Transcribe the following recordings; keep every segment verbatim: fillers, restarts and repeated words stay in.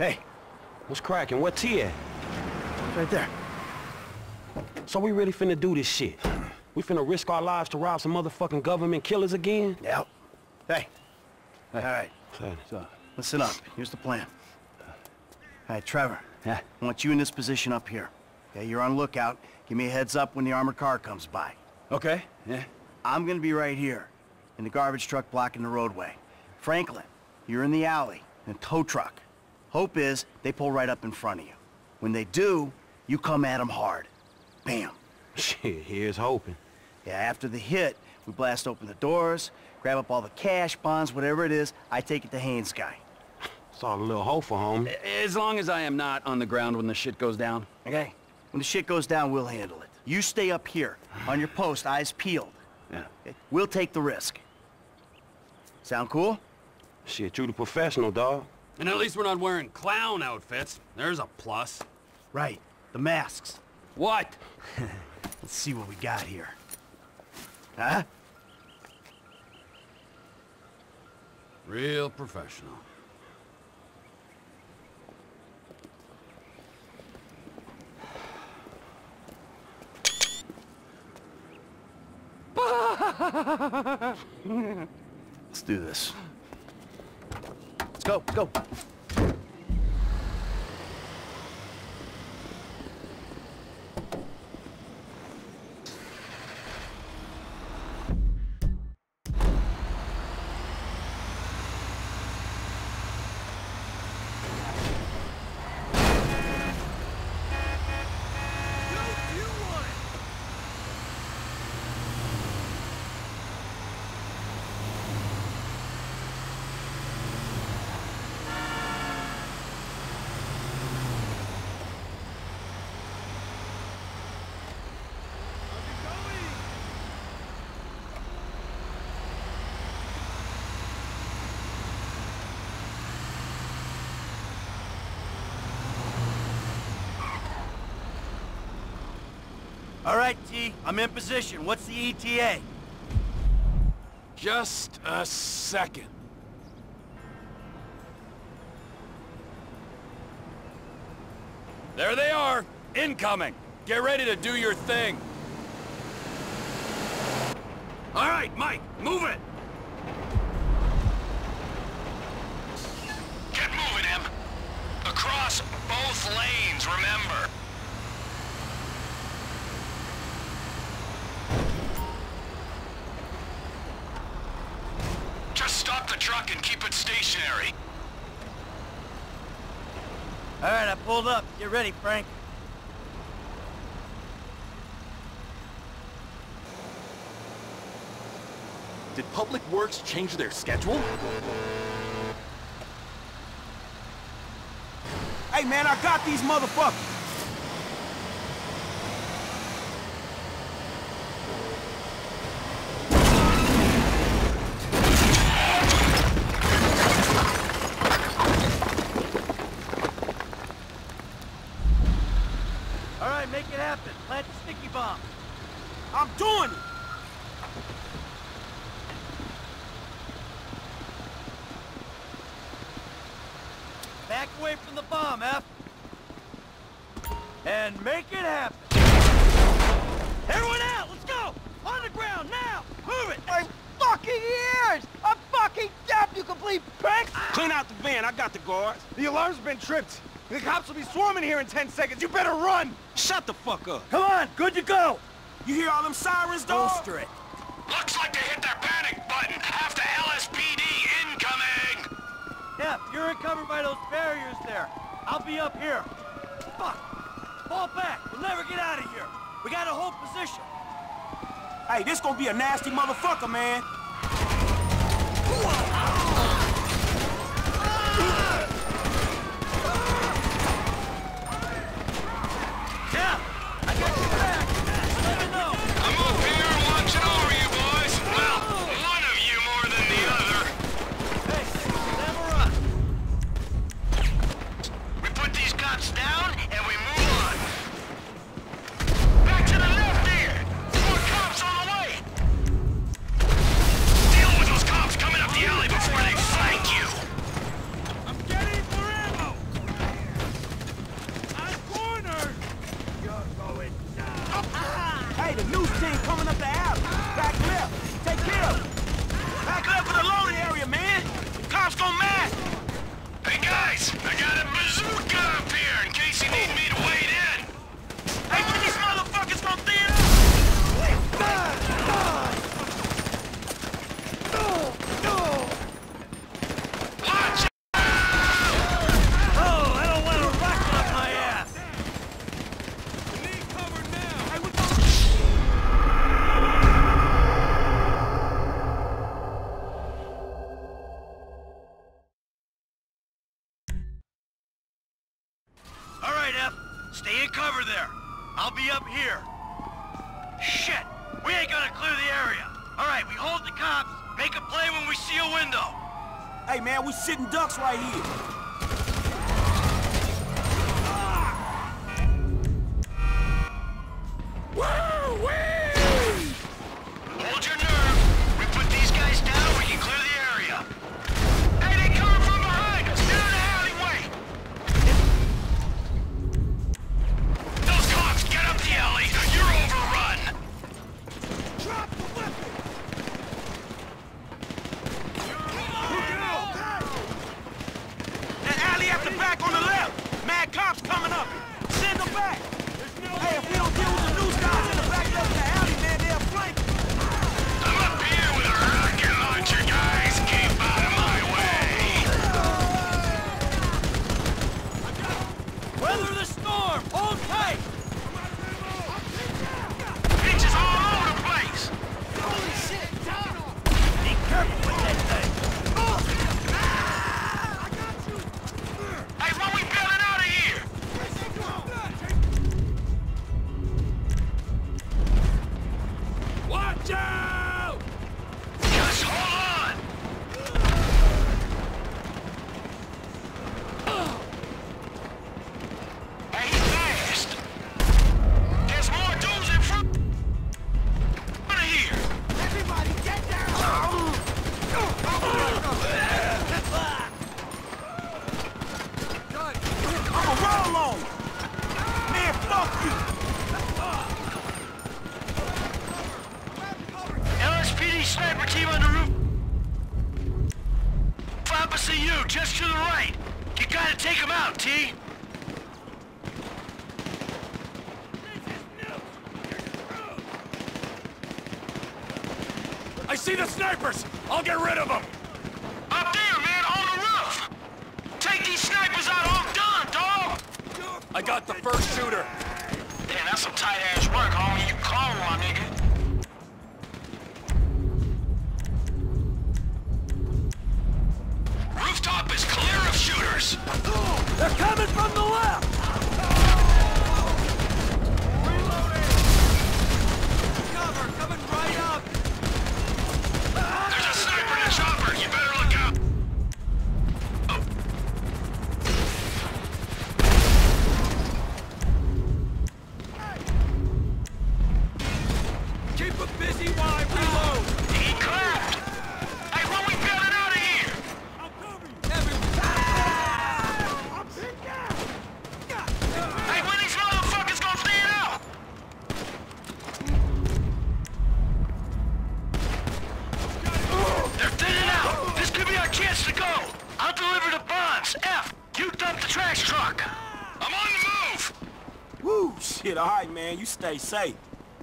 Hey. What's cracking? Where T at? Right there. So we really finna do this shit? We finna risk our lives to rob some motherfucking government killers again? Yep. Hey. All right. Hey. So, listen up. Here's the plan. All right, Trevor. Yeah? I want you in this position up here. Okay, you're on lookout. Give me a heads up when the armored car comes by. Okay. Yeah. I'm gonna be right here, in the garbage truck blocking the roadway. Franklin, you're in the alley, in a tow truck. Hope is they pull right up in front of you. When they do, you come at them hard. Bam. Shit, here's hoping. Yeah, after the hit, we blast open the doors, grab up all the cash, bonds, whatever it is, I take it to Haynes' guy. Saw a little hope for home. As long as I am not on the ground when the shit goes down. Okay? When the shit goes down, we'll handle it. You stay up here, on your post, eyes peeled. Yeah. Okay? We'll take the risk. Sound cool? Shit, you the professional, dawg. And at least we're not wearing clown outfits. There's a plus. Right. The masks. What? Let's see what we got here. Huh? Real professional. Let's do this. Let's go, let's go. All right, T, I'm in position. What's the E T A? Just a second. There they are, incoming. Get ready to do your thing. All right, Mike, move it. Get moving, Em. Across both lanes, remember. Just stop the truck and keep it stationary. All right, I pulled up. Get ready, Frank. Did Public Works change their schedule? Hey, man, I got these motherfuckers. All right, make it happen. Plant the sticky bomb. I'm doing it. Back away from the bomb, F. And make it happen. Everyone out! Let's go! On the ground, now! Move it! My fucking ears! I'm fucking deaf, you complete prick! Clean out the van. I got the guards. The alarm's been tripped. The cops will be swarming here in ten seconds. You better run! Shut the fuck up. Come on, good to go! You hear all them sirens, dog? Holster it. Looks like they hit their panic button. After L S P D incoming. Yeah, you're encumbered by those barriers there. I'll be up here. Fuck! Fall back! We'll never get out of here! We gotta hold position! Hey, this gonna be a nasty motherfucker, man. Yeah! I got your back! Let me know! I'm up here watching over you boys. Well, one of you more than the other. Hey, Samurai! We put these cops down and we move on. Back to the left here. More cops on the way. Deal with those cops coming up the alley before they flank you. I'm getting I'll be up here. Shit! We ain't gonna clear the area. All right, we hold the cops. Make a play when we see a window. Hey, man, we sitting ducks right here. Hold your nerve. We put these guys down, we can clear the area. Hey, they coming from behind us. They're in the alleyway. Those cops, get up the alley. You're overrun. Drop the weapon. That alley at the back on the left. Mad cops coming up. Send them back. Hey, if we don't deal with the news guys in the back left of the alley, man, they'll flank. I'm up here with a rocket launcher, guys. Keep out of my way. Weather the storm. Hold tight. Bitches all over the place. Holy shit. Be careful with that thing. Hey, when we bailing out of here? Watch out! Just hold on. Hey, he's fast. There's more dudes in front of here. Everybody get down. I'm a roll on. Man, fuck you. L S P D sniper team on the roof. Opposite you, just to the right. You gotta take them out, T. I see the snipers! I'll get rid of them! Up there, man, on the roof. Take these snipers out. I'm done, dog. I got the first shooter. Damn, that's some tight-ass work, homie. You call my nigga. Rooftop is clear of shooters. They're coming from the left. Cover, coming right up. There's a sniper in the chopper. You better look out. Oh. Keep them busy while I reload. He clapped. Hey, when we bailing out of here? Hey, when these motherfuckers gonna stand out? They're thinning out. This could be our chance to go. I'll deliver the bombs. F, you dump the trash truck. I'm on the move. Woo, shit, all right, man. You stay safe.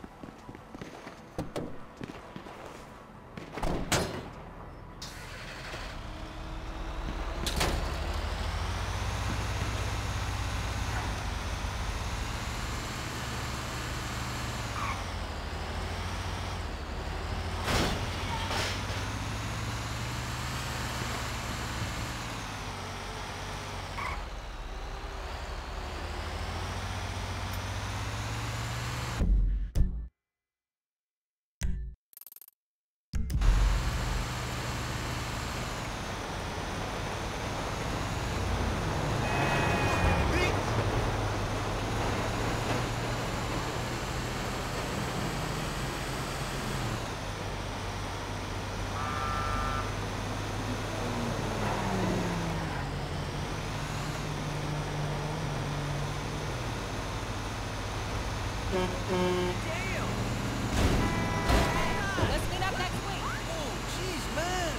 Let's meet up next week. Oh, jeez, man.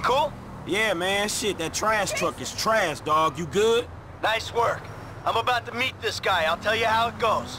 Everything cool? Yeah, man, shit, that trash truck is trash, dog. You good? Nice work. I'm about to meet this guy. I'll tell you how it goes.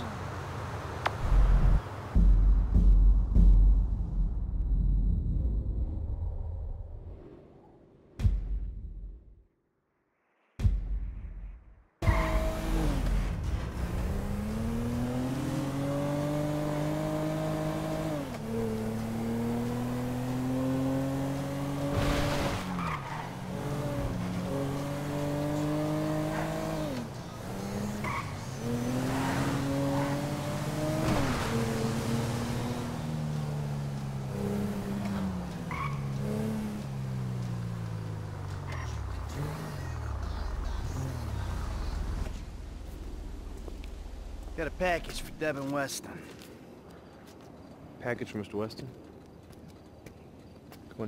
Got a package for Devin Weston. Package for Mister Weston? Come on.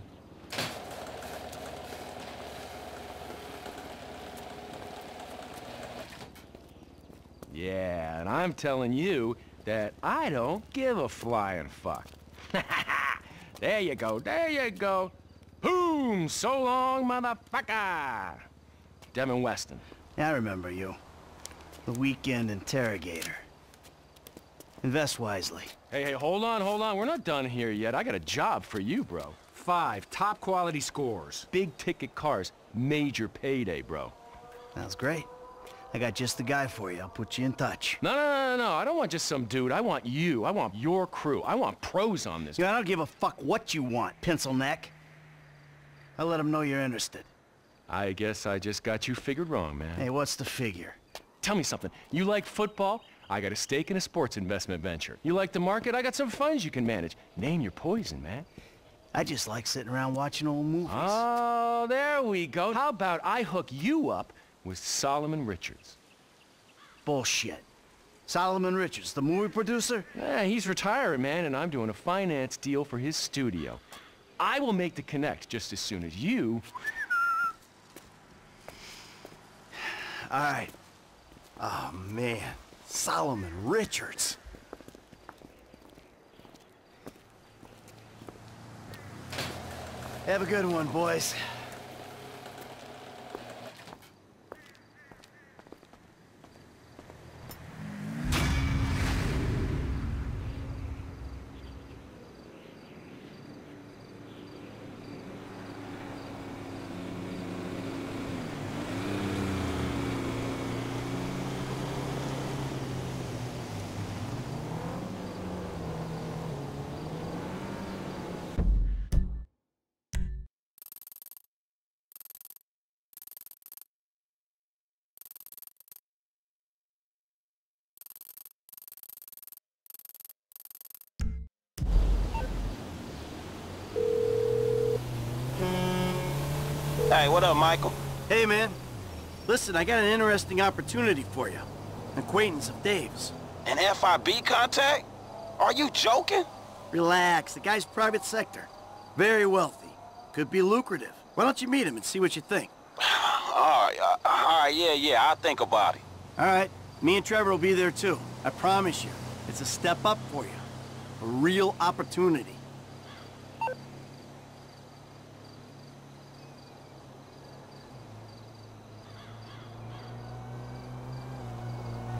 Yeah, and I'm telling you that I don't give a flying fuck. There you go, there you go. Boom! So long, motherfucker! Devin Weston. Yeah, I remember you. The weekend interrogator. Invest wisely. Hey, hey, hold on, hold on. We're not done here yet. I got a job for you, bro. Five top quality scores. Big ticket cars. Major payday, bro. Sounds great. I got just the guy for you. I'll put you in touch. No, no, no, no, no. I don't want just some dude. I want you. I want your crew. I want pros on this. Yeah, I don't give a fuck what you want, pencil neck. I'll let them know you're interested. I guess I just got you figured wrong, man. Hey, what's the figure? Tell me something. You like football? I got a stake in a sports investment venture. You like the market? I got some funds you can manage. Name your poison, man. I just like sitting around watching old movies. Oh, there we go. How about I hook you up with Solomon Richards? Bullshit. Solomon Richards, the movie producer? Yeah, he's retiring, man, and I'm doing a finance deal for his studio. I will make the connect just as soon as you... All right. Oh, man. Solomon Richards. Have a good one, boys. Hey, what up, Michael? Hey, man. Listen, I got an interesting opportunity for you. An acquaintance of Dave's. An F I B contact? Are you joking? Relax. The guy's private sector. Very wealthy. Could be lucrative. Why don't you meet him and see what you think? All right, uh, all right, yeah, yeah, I'll think about it. All right. Me and Trevor will be there, too. I promise you. It's a step up for you. A real opportunity.